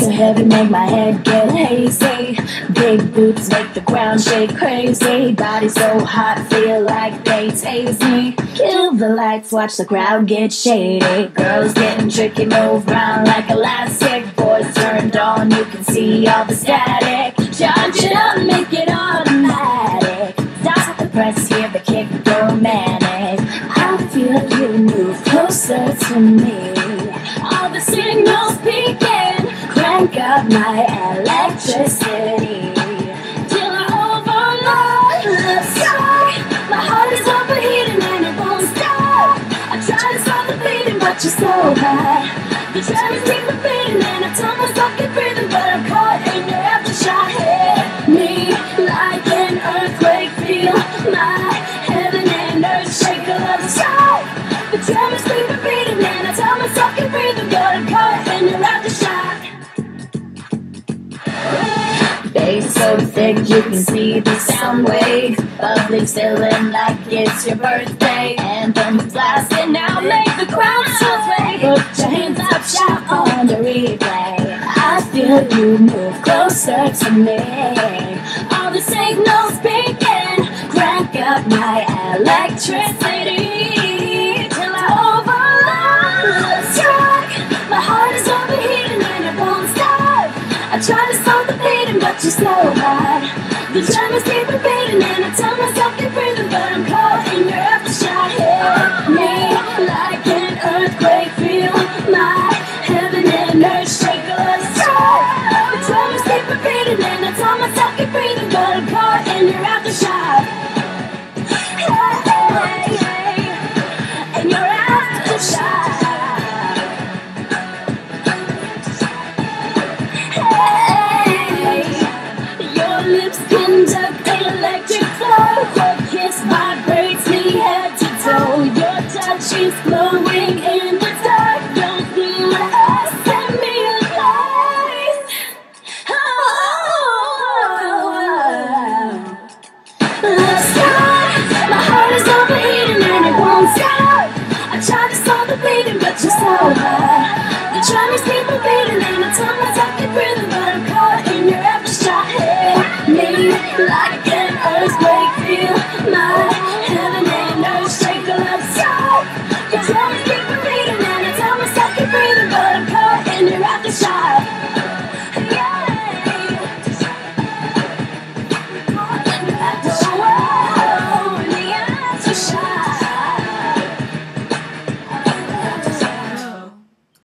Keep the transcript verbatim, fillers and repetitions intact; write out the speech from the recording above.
so heavy, make my head get hazy. Big boots make the ground shake crazy. Body so hot, feel like they taste me. Kill the lights, watch the crowd get shady. Girls getting tricky, move round like elastic. Boys turned on, you can see all the static. Charge it up, make it automatic. Stop the press, hear the kick go manic. I feel you move closer to me. All the signals peaking, crank up my electricity till I overload the sky. My heart is overheating and it won't stop. I try to stop the beating, but you're so high. The tremors keep repeating and I tell myself keep breathing, but I'm caught in your aftershock. Hit me like an earthquake, feel my heaven and earth shake. I love the sky. The tremors keep repeating and I tell myself keep breathing, but I'm caught in your aftershock. Face so thick you can see the sound wave. Public ceiling like it's your birthday. Anthems blasting now, make the crowd sway. Put your hands up, shout on the replay. I feel you move closer to me. All the signals peaking, crank up my electricity till I overload the track. My heart is overheating and it won't stop. I try to stop the beating, but you're so high. The